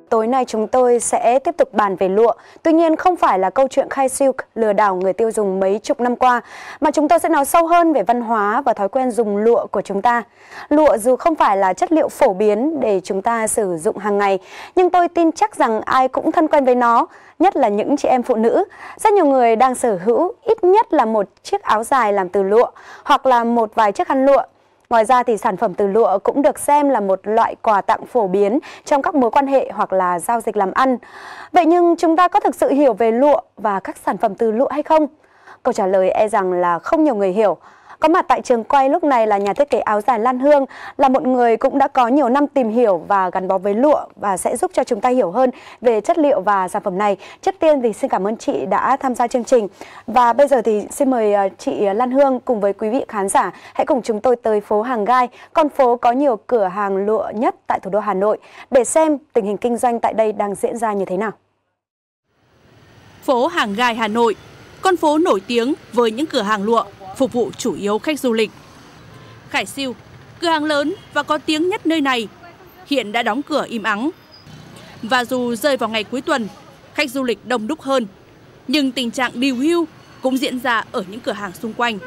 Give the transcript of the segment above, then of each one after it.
Tối nay chúng tôi sẽ tiếp tục bàn về lụa. Tuy nhiên không phải là câu chuyện khai silk lừa đảo người tiêu dùng mấy chục năm qua, mà chúng tôi sẽ nói sâu hơn về văn hóa và thói quen dùng lụa của chúng ta. Lụa dù không phải là chất liệu phổ biến để chúng ta sử dụng hàng ngày, nhưng tôi tin chắc rằng ai cũng thân quen với nó, nhất là những chị em phụ nữ. Rất nhiều người đang sở hữu ít nhất là một chiếc áo dài làm từ lụa hoặc là một vài chiếc khăn lụa. Ngoài ra thì sản phẩm từ lụa cũng được xem là một loại quà tặng phổ biến trong các mối quan hệ hoặc là giao dịch làm ăn. Vậy nhưng chúng ta có thực sự hiểu về lụa và các sản phẩm từ lụa hay không? Câu trả lời e rằng là không nhiều người hiểu. Có mặt tại trường quay lúc này là nhà thiết kế áo dài Lan Hương, là một người cũng đã có nhiều năm tìm hiểu và gắn bó với lụa và sẽ giúp cho chúng ta hiểu hơn về chất liệu và sản phẩm này. Trước tiên thì xin cảm ơn chị đã tham gia chương trình. Và bây giờ thì xin mời chị Lan Hương cùng với quý vị khán giả hãy cùng chúng tôi tới phố Hàng Gai, con phố có nhiều cửa hàng lụa nhất tại thủ đô Hà Nội, để xem tình hình kinh doanh tại đây đang diễn ra như thế nào. Phố Hàng Gai Hà Nội, con phố nổi tiếng với những cửa hàng lụa phục vụ chủ yếu khách du lịch. Khải Siêu, cửa hàng lớn và có tiếng nhất nơi này, hiện đã đóng cửa im ắng. Và dù rơi vào ngày cuối tuần, khách du lịch đông đúc hơn, nhưng tình trạng điều hưu cũng diễn ra ở những cửa hàng xung quanh.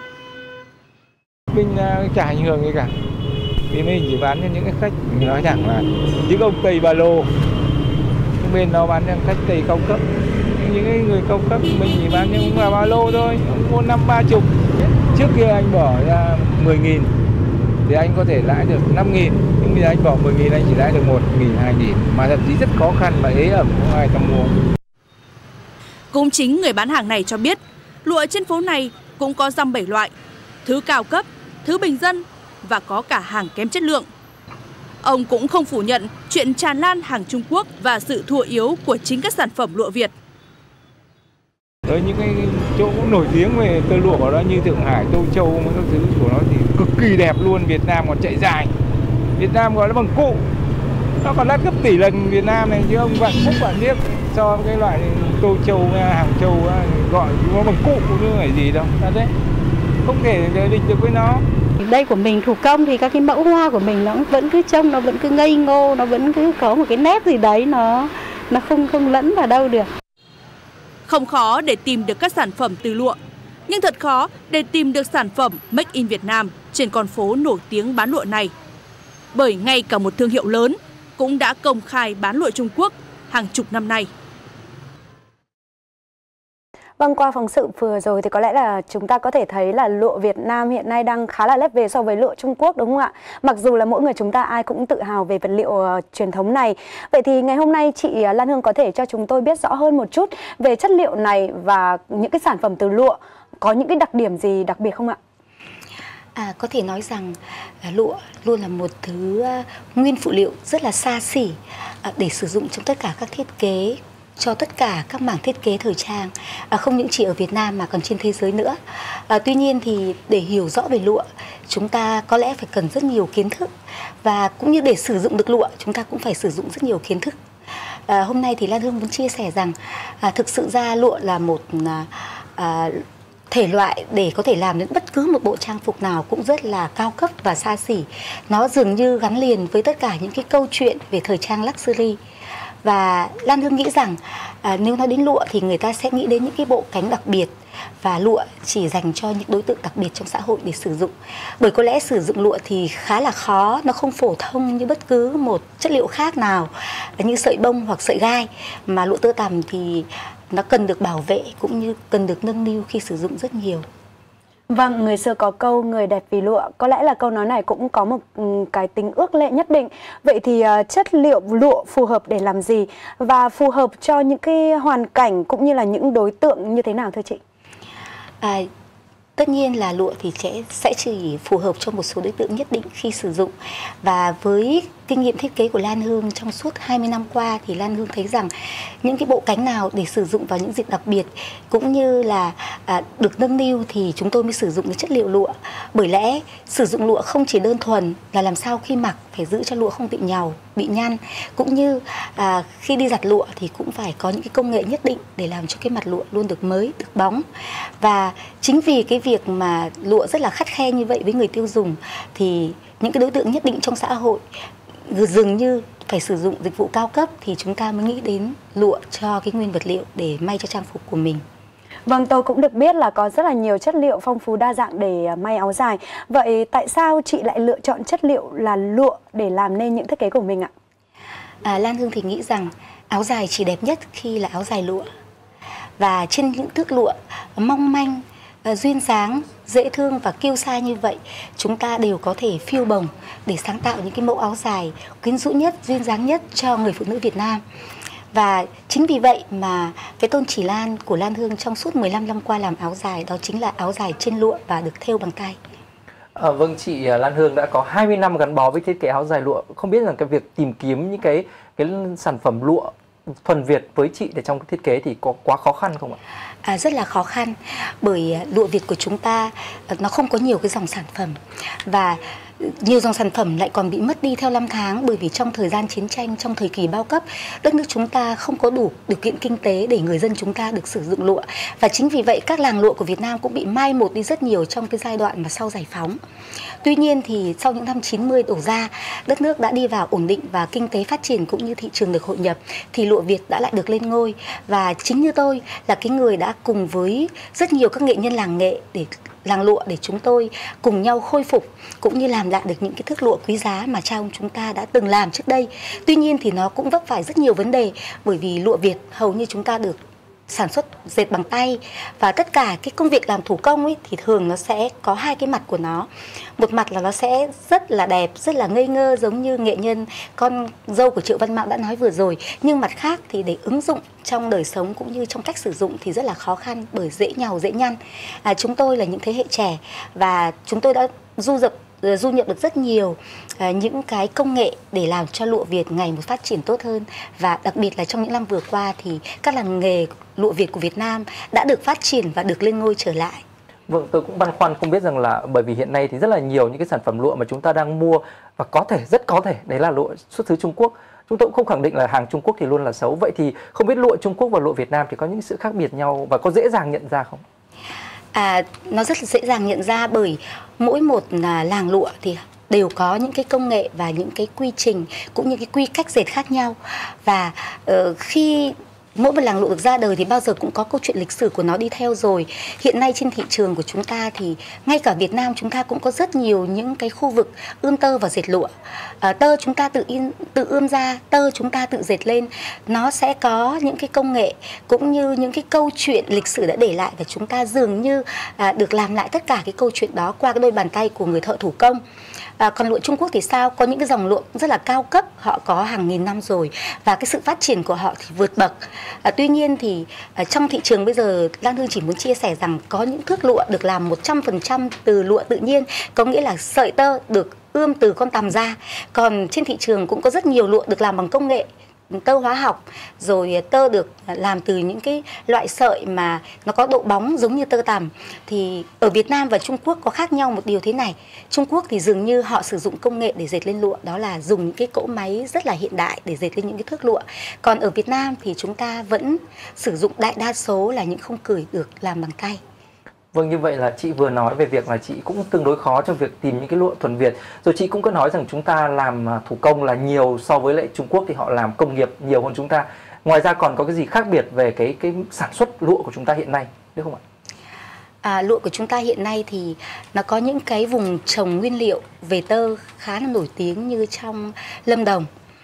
Mình chả ảnh hưởng gì cả, vì mình chỉ bán cho những cái khách, mình nói thẳng là những ông Tây ba lô, bên đó bán cho khách Tây cao cấp. Những cái người cao cấp mình chỉ bán cho ông là ba lô thôi, ông mua 50-30. Trước kia anh bỏ ra 10.000 thì anh có thể lãi được 5.000, nhưng bây giờ anh bỏ 10.000 anh chỉ lãi được 1.000, 2.000, mà thậm chí rất khó khăn và ế ẩm không ai thèm mua. Cũng chính người bán hàng này cho biết, lụa trên phố này cũng có dăm 7 loại, thứ cao cấp, thứ bình dân và có cả hàng kém chất lượng. Ông cũng không phủ nhận chuyện tràn lan hàng Trung Quốc và sự thua yếu của chính các sản phẩm lụa Việt. Ở những cái chỗ cũng nổi tiếng về tơ lụa của nó như Thượng Hải, Tô Châu, mấy các thứ của nó thì cực kỳ đẹp luôn. Việt Nam còn chạy dài, Việt Nam gọi nó bằng cụ, nó còn đắt gấp tỷ lần Việt Nam này, chứ ông Vạn Phúc bạn biết so với cái loại Tô Châu, Hàng Châu gọi nó bằng cụ cũng như phải gì đâu, đấy không thể địch được với nó. Đây của mình thủ công thì các cái mẫu hoa của mình nó vẫn cứ trông, nó vẫn cứ ngây ngô, nó vẫn cứ có một cái nét gì đấy, nó không lẫn vào đâu được. Không khó để tìm được các sản phẩm từ lụa, nhưng thật khó để tìm được sản phẩm Make in Việt Nam trên con phố nổi tiếng bán lụa này. Bởi ngay cả một thương hiệu lớn cũng đã công khai bán lụa Trung Quốc hàng chục năm nay. Vâng, qua phóng sự vừa rồi thì có lẽ là chúng ta có thể thấy là lụa Việt Nam hiện nay đang khá là lép vế so với lụa Trung Quốc, đúng không ạ? Mặc dù là mỗi người chúng ta ai cũng tự hào về vật liệu truyền thống này. Vậy thì ngày hôm nay chị Lan Hương có thể cho chúng tôi biết rõ hơn một chút về chất liệu này và những cái sản phẩm từ lụa có những cái đặc điểm gì đặc biệt không ạ? Có thể nói rằng lụa luôn là một thứ nguyên phụ liệu rất là xa xỉ để sử dụng trong tất cả các thiết kế, cho tất cả các mảng thiết kế thời trang, không những chỉ ở Việt Nam mà còn trên thế giới nữa. Tuy nhiên thì để hiểu rõ về lụa, chúng ta có lẽ phải cần rất nhiều kiến thức, và cũng như để sử dụng được lụa, chúng ta cũng phải sử dụng rất nhiều kiến thức. Hôm nay thì Lan Hương muốn chia sẻ rằng thực sự ra lụa là một thể loại để có thể làm đến bất cứ một bộ trang phục nào cũng rất là cao cấp và xa xỉ. Nó dường như gắn liền với tất cả những cái câu chuyện về thời trang luxury. Và Lan Hương nghĩ rằng nếu nói đến lụa thì người ta sẽ nghĩ đến những cái bộ cánh đặc biệt, và lụa chỉ dành cho những đối tượng đặc biệt trong xã hội để sử dụng. Bởi có lẽ sử dụng lụa thì khá là khó, nó không phổ thông như bất cứ một chất liệu khác nào như sợi bông hoặc sợi gai, mà lụa tơ tằm thì nó cần được bảo vệ cũng như cần được nâng niu khi sử dụng rất nhiều. Vâng, người xưa có câu người đẹp vì lụa, có lẽ là câu nói này cũng có một cái tính ước lệ nhất định. Vậy thì chất liệu lụa phù hợp để làm gì và phù hợp cho những cái hoàn cảnh cũng như là những đối tượng như thế nào thưa chị? Tất nhiên là lụa thì sẽ chỉ phù hợp cho một số đối tượng nhất định khi sử dụng. Và với kinh nghiệm thiết kế của Lan Hương trong suốt 20 năm qua thì Lan Hương thấy rằng những cái bộ cánh nào để sử dụng vào những dịp đặc biệt cũng như là được nâng niu thì chúng tôi mới sử dụng cái chất liệu lụa. Bởi lẽ sử dụng lụa không chỉ đơn thuần là làm sao khi mặc phải giữ cho lụa không bị nhàu, bị nhăn, cũng như khi đi giặt lụa thì cũng phải có những cái công nghệ nhất định để làm cho cái mặt lụa luôn được mới, được bóng. Và chính vì cái việc mà lụa rất là khắt khe như vậy với người tiêu dùng thì những cái đối tượng nhất định trong xã hội dường như phải sử dụng dịch vụ cao cấp thì chúng ta mới nghĩ đến lụa cho cái nguyên vật liệu để may cho trang phục của mình. Vâng, tôi cũng được biết là có rất là nhiều chất liệu phong phú đa dạng để may áo dài. Vậy tại sao chị lại lựa chọn chất liệu là lụa để làm nên những thiết kế của mình ạ? Lan Hương thì nghĩ rằng áo dài chỉ đẹp nhất khi là áo dài lụa. Và trên những thước lụa mong manh, duyên dáng, dễ thương và kiêu sa như vậy, chúng ta đều có thể phiêu bồng để sáng tạo những cái mẫu áo dài quyến rũ nhất, duyên dáng nhất cho người phụ nữ Việt Nam. Và chính vì vậy mà cái tôn chỉ Lan của Lan Hương trong suốt 15 năm qua làm áo dài đó chính là áo dài trên lụa và được thêu bằng tay. Vâng, chị Lan Hương đã có 20 năm gắn bó với thiết kế áo dài lụa. Không biết rằng cái việc tìm kiếm những cái sản phẩm lụa thuần Việt với chị để trong thiết kế thì có quá khó khăn không ạ? Rất là khó khăn, bởi lụa Việt của chúng ta nó không có nhiều cái dòng sản phẩm, và nhiều dòng sản phẩm lại còn bị mất đi theo năm tháng, bởi vì trong thời gian chiến tranh, trong thời kỳ bao cấp, đất nước chúng ta không có đủ điều kiện kinh tế để người dân chúng ta được sử dụng lụa. Và chính vì vậy các làng lụa của Việt Nam cũng bị mai một đi rất nhiều trong cái giai đoạn mà sau giải phóng. Tuy nhiên thì sau những năm 90 đổ ra, đất nước đã đi vào ổn định và kinh tế phát triển cũng như thị trường được hội nhập, thì lụa Việt đã lại được lên ngôi. Và chính như tôi là cái người đã cùng với rất nhiều các nghệ nhân làng lụa để chúng tôi cùng nhau khôi phục cũng như làm lại được những cái thước lụa quý giá mà cha ông chúng ta đã từng làm trước đây. Tuy nhiên thì nó cũng vấp phải rất nhiều vấn đề, bởi vì lụa Việt hầu như chúng ta được sản xuất dệt bằng tay, và tất cả cái công việc làm thủ công ấy thì thường nó sẽ có hai cái mặt của nó. Một mặt là nó sẽ rất là đẹp, rất là ngây ngơ giống như nghệ nhân con dâu của Triệu Văn Mạo đã nói vừa rồi, nhưng mặt khác thì để ứng dụng trong đời sống cũng như trong cách sử dụng thì rất là khó khăn, bởi dễ nhàu dễ nhăn. Chúng tôi là những thế hệ trẻ và chúng tôi đã du nhập được rất nhiều những cái công nghệ để làm cho lụa Việt ngày một phát triển tốt hơn. Và đặc biệt là trong những năm vừa qua thì các làng nghề lụa Việt của Việt Nam đã được phát triển và được lên ngôi trở lại. Vâng, tôi cũng băn khoăn không biết rằng là bởi vì hiện nay thì rất là nhiều những cái sản phẩm lụa mà chúng ta đang mua, và rất có thể đấy là lụa xuất xứ Trung Quốc. Chúng tôi cũng không khẳng định là hàng Trung Quốc thì luôn là xấu. Vậy thì không biết lụa Trung Quốc và lụa Việt Nam thì có những sự khác biệt nhau và có dễ dàng nhận ra không? Nó rất là dễ dàng nhận ra, bởi mỗi một làng lụa thì đều có những cái công nghệ và những cái quy trình cũng như cái quy cách dệt khác nhau. Và khi mỗi một làng lụa được ra đời thì bao giờ cũng có câu chuyện lịch sử của nó đi theo rồi. Hiện nay trên thị trường của chúng ta thì ngay cả Việt Nam chúng ta cũng có rất nhiều những cái khu vực ươm tơ và dệt lụa. Tơ chúng ta tự ươm ra, tơ chúng ta tự dệt lên. Nó sẽ có những cái công nghệ cũng như những cái câu chuyện lịch sử đã để lại, và chúng ta dường như được làm lại tất cả cái câu chuyện đó qua cái đôi bàn tay của người thợ thủ công. Còn lụa Trung Quốc thì sao? Có những cái dòng lụa rất là cao cấp, họ có hàng nghìn năm rồi và cái sự phát triển của họ thì vượt bậc. Tuy nhiên thì trong thị trường bây giờ, Lan Hương chỉ muốn chia sẻ rằng có những thước lụa được làm 100% từ lụa tự nhiên, có nghĩa là sợi tơ được ươm từ con tằm ra. Còn trên thị trường cũng có rất nhiều lụa được làm bằng công nghệ tơ hóa học, rồi tơ được làm từ những cái loại sợi mà nó có độ bóng giống như tơ tằm. Thì ở Việt Nam và Trung Quốc có khác nhau một điều thế này. Trung Quốc thì dường như họ sử dụng công nghệ để dệt lên lụa, đó là dùng những cái cỗ máy rất là hiện đại để dệt lên những cái thước lụa. Còn ở Việt Nam thì chúng ta vẫn sử dụng đại đa số là những khung cửi được làm bằng tay. Vâng, như vậy là chị vừa nói về việc là chị cũng tương đối khó trong việc tìm những cái lụa thuần Việt. Rồi chị cũng có nói rằng chúng ta làm thủ công là nhiều so với lại Trung Quốc, thì họ làm công nghiệp nhiều hơn chúng ta. Ngoài ra còn có cái gì khác biệt về cái sản xuất lụa của chúng ta hiện nay, đúng không ạ? Lụa của chúng ta hiện nay thì nó có những cái vùng trồng nguyên liệu về tơ khá là nổi tiếng như trong Lâm Đồng,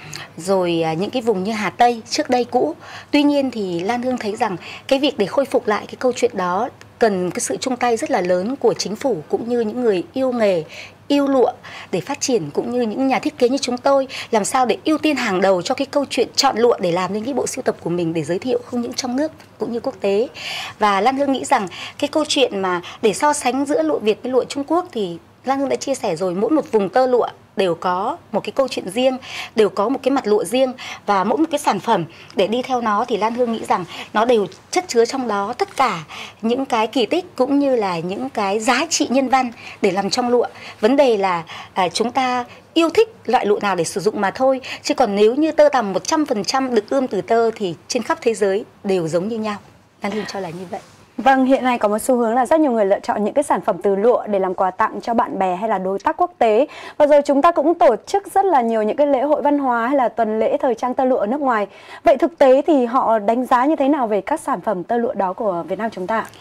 rồi những cái vùng như Hà Tây trước đây cũ. Tuy nhiên thì Lan Hương thấy rằng cái việc để khôi phục lại cái câu chuyện đó cần cái sự chung tay rất là lớn của chính phủ cũng như những người yêu nghề, yêu lụa để phát triển, cũng như những nhà thiết kế như chúng tôi làm sao để ưu tiên hàng đầu cho cái câu chuyện chọn lụa để làm nên cái bộ sưu tập của mình, để giới thiệu không những trong nước cũng như quốc tế. Và Lan Hương nghĩ rằng cái câu chuyện mà để so sánh giữa lụa Việt với lụa Trung Quốc thì Lan Hương đã chia sẻ rồi, mỗi một vùng tơ lụa đều có một cái câu chuyện riêng, đều có một cái mặt lụa riêng, và mỗi một cái sản phẩm để đi theo nó thì Lan Hương nghĩ rằng nó đều chất chứa trong đó tất cả những cái kỳ tích cũng như là những cái giá trị nhân văn để làm trong lụa. Vấn đề là chúng ta yêu thích loại lụa nào để sử dụng mà thôi, chứ còn nếu như tơ tằm 100% được ươm từ tơ thì trên khắp thế giới đều giống như nhau. Lan Hương cho là như vậy. Vâng, hiện nay có một xu hướng là rất nhiều người lựa chọn những cái sản phẩm từ lụa để làm quà tặng cho bạn bè hay là đối tác quốc tế. Và rồi chúng ta cũng tổ chức rất là nhiều những cái lễ hội văn hóa hay là tuần lễ thời trang tơ lụa ở nước ngoài. Vậy thực tế thì họ đánh giá như thế nào về các sản phẩm tơ lụa đó của Việt Nam chúng ta?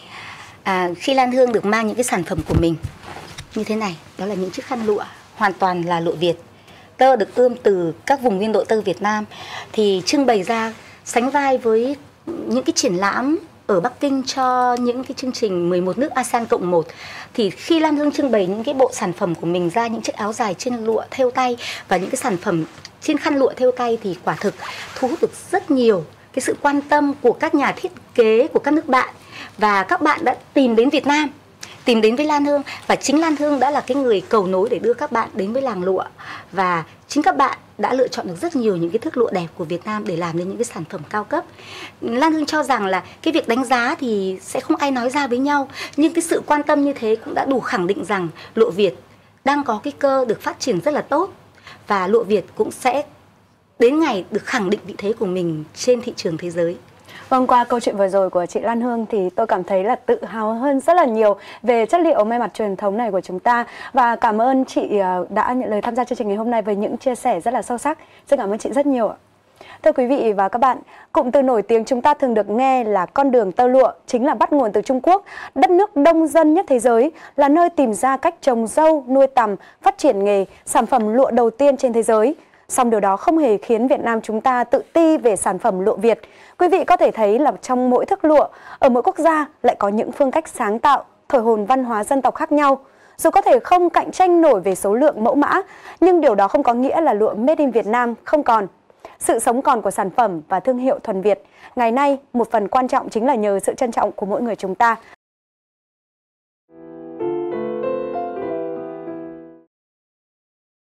Khi Lan Hương được mang những cái sản phẩm của mình như thế này, đó là những chiếc khăn lụa hoàn toàn là lụa Việt, tơ được ươm từ các vùng nguyên liệu tơ Việt Nam, thì trưng bày ra sánh vai với những cái triển lãm ở Bắc Kinh cho những cái chương trình 11 nước ASEAN Cộng 1. Thì khi Lan Hương trưng bày những cái bộ sản phẩm của mình ra, những chiếc áo dài trên lụa thêu tay và những cái sản phẩm trên khăn lụa thêu tay, thì quả thực thu hút được rất nhiều cái sự quan tâm của các nhà thiết kế của các nước bạn. Và các bạn đã tìm đến Việt Nam, tìm đến với Lan Hương, và chính Lan Hương đã là cái người cầu nối để đưa các bạn đến với làng lụa. Và chính các bạn đã lựa chọn được rất nhiều những cái thước lụa đẹp của Việt Nam để làm nên những cái sản phẩm cao cấp. Lan Hương cho rằng là cái việc đánh giá thì sẽ không ai nói ra với nhau, nhưng cái sự quan tâm như thế cũng đã đủ khẳng định rằng lụa Việt đang có cái cơ được phát triển rất là tốt, và lụa Việt cũng sẽ đến ngày được khẳng định vị thế của mình trên thị trường thế giới. Vâng, qua câu chuyện vừa rồi của chị Lan Hương thì tôi cảm thấy là tự hào hơn rất là nhiều về chất liệu may mặc truyền thống này của chúng ta. Và cảm ơn chị đã nhận lời tham gia chương trình ngày hôm nay với những chia sẻ rất là sâu sắc. Xin cảm ơn chị rất nhiều ạ. Thưa quý vị và các bạn, cụm từ nổi tiếng chúng ta thường được nghe là con đường tơ lụa chính là bắt nguồn từ Trung Quốc, đất nước đông dân nhất thế giới, là nơi tìm ra cách trồng dâu, nuôi tằm, phát triển nghề, sản phẩm lụa đầu tiên trên thế giới. Song điều đó không hề khiến Việt Nam chúng ta tự ti về sản phẩm lụa Việt. Quý vị có thể thấy là trong mỗi thước lụa, ở mỗi quốc gia lại có những phương cách sáng tạo, thổi hồn văn hóa dân tộc khác nhau. Dù có thể không cạnh tranh nổi về số lượng mẫu mã, nhưng điều đó không có nghĩa là lụa Made in Việt Nam không còn. Sự sống còn của sản phẩm và thương hiệu thuần Việt ngày nay, một phần quan trọng chính là nhờ sự trân trọng của mỗi người chúng ta.